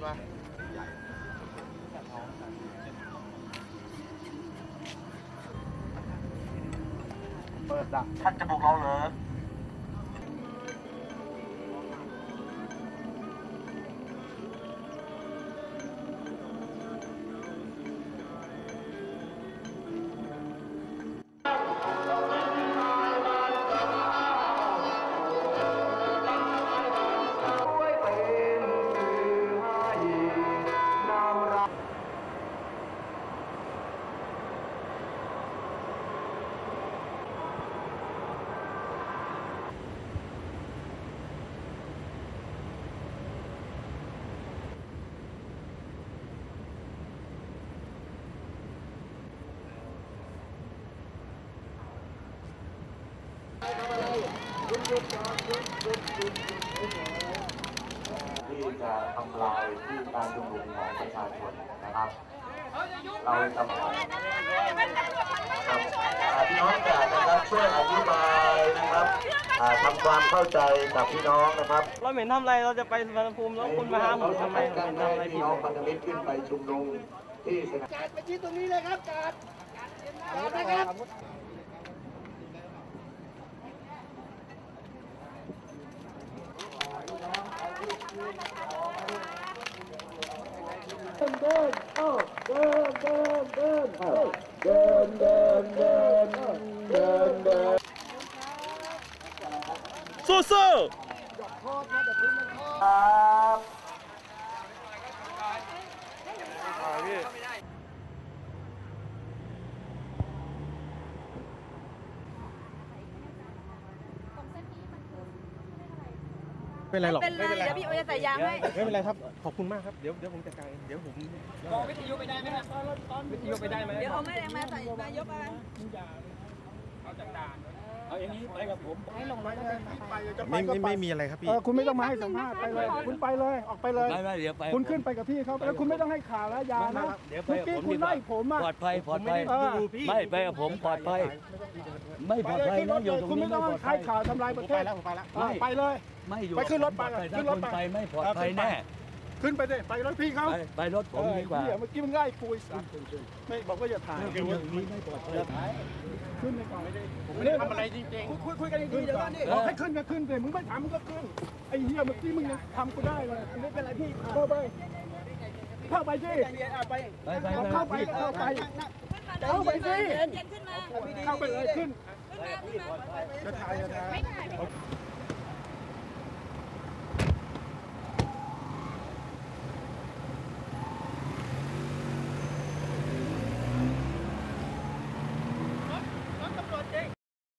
มาเปิดดักท่านจะบุกเราเหรอที่จะทำลายที่การชุมนุมของประชาชนนะครับเราจะพี่น้องอยากนะครับช่วยอธิบายนะครับทำความเข้าใจกับพี่น้องนะครับเราเหม็นทำอะไรเราจะไปสุวรรณภูมิแล้วคุณมาห้ามผมทำไมเหม็นทำอะไรผิดพี่น้องพันธมิตรขึ้นไปชุมนุมที่สนามการไปที่ตรงนี้เลยครับการนะครับเดินเอ้าเดินเดินเดินเดินเดินเดินเดินเดินสู้ๆครับเป็นไรหรอกไม่เป็นไรเดี๋ยวพี่โอจะใส่ยางให้ไม่เป็นไรครับขอบคุณมากครับเดี๋ยวผมจัดการเดี๋ยวผมบอกวิทยุไปได้ไหมครับวิทยุไปได้ไหมเดี๋ยวเอาแม่แรงมาใส่มายกอะไรเอาจากด่านเอาอย่างนี้ไปกับผมให้ลงรถแล้วเดินไปไม่มีอะไรครับพี่คุณไม่ต้องมาให้สัมภาษณ์ไปเลยคุณไปเลยออกไปเลยไม่เดี๋ยวไปคุณขึ้นไปกับพี่เขาแล้วคุณไม่ต้องให้ข่าวแล้วยานะเมื่อกี้คุณไล่ผมปลอดภัยไม่ไปกับผมปลอดภัยไม่ปลอดภัยนะอยู่ตรงนี้คุณไม่ต้องให้ข่าวทำลายประเทศไปเลยไม่อยู่ไปขึ้นรถไปขึ้นรถไปไม่ปลอดภัยแน่ขึ้นไปดิไปรถพี่เขาไปรถผมดีกว่าเมื่อกี้มันไล่คุยไม่บอกว่าอย่าถ่ายอย่างนี้ไม่ปลอดภัยขึ้นไปก่อนผมไม่ได้ทำอะไรจริงๆคุยกันดีๆเดี๋ยวนี่บอกให้ขึ้นก็ขึ้นสิมึงไม่ถามมึงก็ขึ้นไอ้เหี้ยเมื่อกี้มึงยังทำกูได้เลยไม่เป็นไรพี่เข้าไปสิเข้าไปสิเข้าไปสิเข้าไปเลยขึ้นจะถ่าย